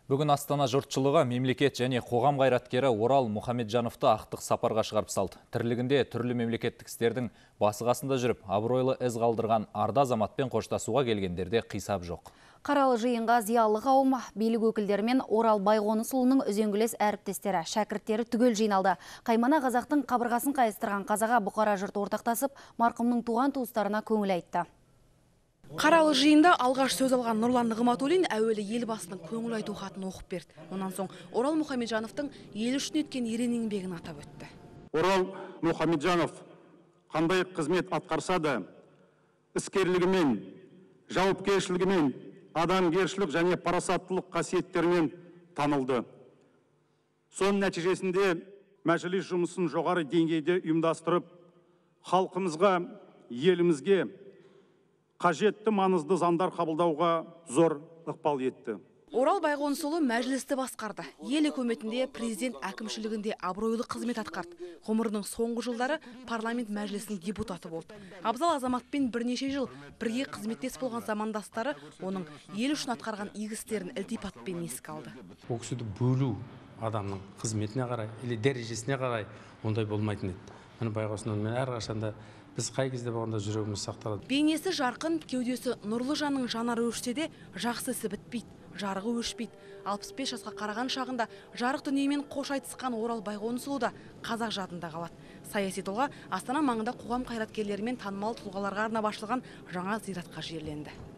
Бүгін Астана жұртшылығы мемлекет және қоғам қайраткері Орал Мұхамеджановты ақтық сапарға шығарып салды. Тірлігінде түрлі мемлекеттік істердің басы қасында жүріп, абыройлы із қалдырған арда азаматпен қоштасуға келгендерде қисап жоқ. Қаралы жиынға зиялы қауым, билік өкілдері мен Орал Байғонысұлының үзеңгілес әріптестері, шәкірттері түгел жиналды. Қаймана қазақтың қабырғасын қайыстырған қазаға бұқара жұрт ортақтасып, марқұмның туған туыстарына көңіл айтты. Қаралы жиында алғаш сөз алған Нұрлан Нығматуллин әуелі елбасының көңіл айту хатын оқып берді. Онан соң Орал Мұхамеджановтың ел үшін еткен ерен еңбегін атап өтті. Орал Мұхамеджанов қандай қызмет атқарса да, іскерлігімен, жауапкершілігімен, адамгершілік және парасаттылық қасиеттерімен танылды. Соның нәтижесінде мәжіліс жұмысын жоғары деңгейде ұйымдастырып, халқымызға, елімізге қажетті маңызды заңдар қабылдауға зор ықпал етті. Орал Байғонысұлы мәжілісті басқарды. Ел үкіметінде, президент әкімшілігінде абыройлы қызмет атқарды. Ғұмырының соңғы жылдары парламент мәжілісінің депутаты болды. Абзал азаматпен бірнеше жыл бірге қызметтес болған замандастары оның ел үшін атқарған игі істерін ілтипатпен еске алды. Ол кісіні бөлу адамның қызметіне қарай, или дәрежесіне қарай ондай болмайтын еді. Міне Байғонысұлымен әрқашанда біз қай кезде болғанда жүрегіміз сақталады. Бейнесі жарқын, кеудесі нұрлы жанның жанары өшсе де, жақсы ісі бітпейді, жарығы өшпейді. 65 жасқа қараған шағында жарық дүниемен қош айтысқан Орал Байғонысұлы да қазақ жадында қалады. Саяси тұлға Астана маңында қоғам қайраткерлері мен танымал тұлғаларға арнап ашылған жаңа зиратқа жерленді.